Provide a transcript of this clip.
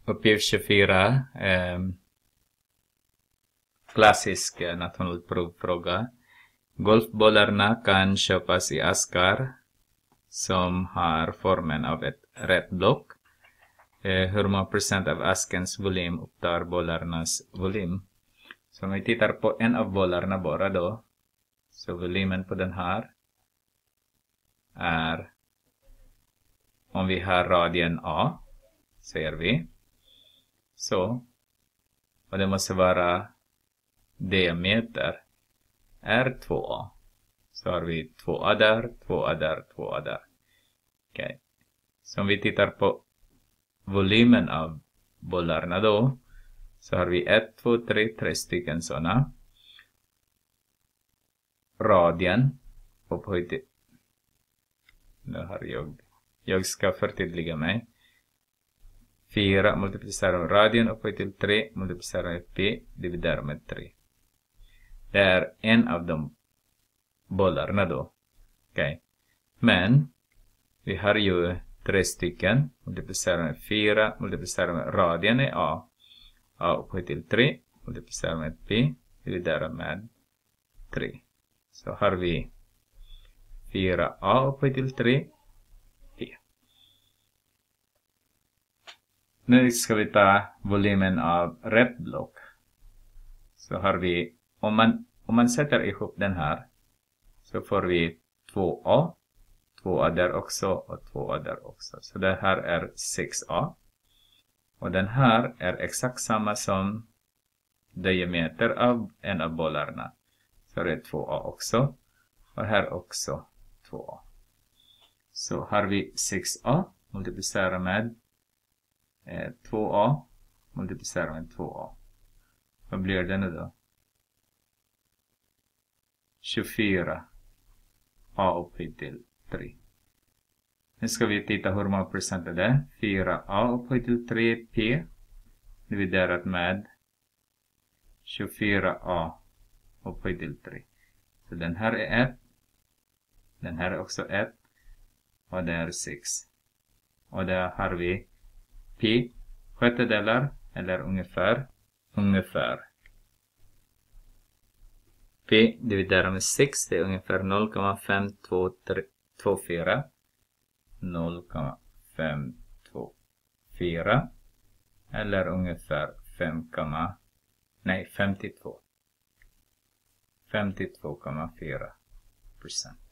Uppgift 24. Klassisk nationellt provfråga. Golfbollarna kan köpas i askar som har formen av ett rätt block. Hur många procent av askens volym upptar bollarnas volym? Så om vi tittar på en av bollarna bara då. Så volymen på den här är, om vi har radien A, säger vi. Så, och det måste vara diameter är 2A. Så har vi 2A där, 2A där, 2A där. Okej. Så om vi tittar på volymen av bollarna då. Så har vi 1, 2, 3 stycken sådana. Radien upphöjt till. Nu har jag ska förtydliga mig. 4 multiplicerar med radien upphöjt till 3 multiplicerar med p dividerar med 3. Det är en av de bollarna då. Okej. Men vi har ju 3 stycken. Multiplicerar med 4 multiplicerar med radien är a. A upphöjt till 3 multiplicerar med p dividerar med 3. Så har vi 4a upphöjt till 3 p. Nu ska vi ta volymen av rätt block. Så har vi, om man sätter ihop den här, så får vi 2a, 2a där också och 2a där också. Så det här är 6a. Och den här är exakt samma som diameter av en av bollarna. Så det är 2a också. Och här också 2a. Så har vi 6a multiplicerar med 2a multiplicerar med 2a. Vad blir det nu då? 24 a upphöjt till 3. Nu ska vi titta hur många procent är det. 4a upphöjt till 3p dividerat med 24a upphöjt till 3. Så den här är 1. Den här är också 1. Och det är 6. Och där har vi p sjättedelar eller ungefär. P dividerar med 6, det är ungefär 0,5224. 0,524 eller ungefär 52,4%.